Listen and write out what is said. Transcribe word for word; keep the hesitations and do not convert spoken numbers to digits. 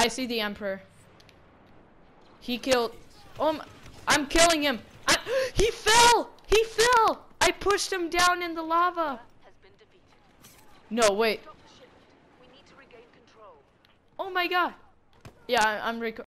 I see the Emperor. He killed. Oh, my, I'm killing him. I, he fell. He fell. I pushed him down in the lava. No, wait. Oh my god. Yeah, I, I'm rec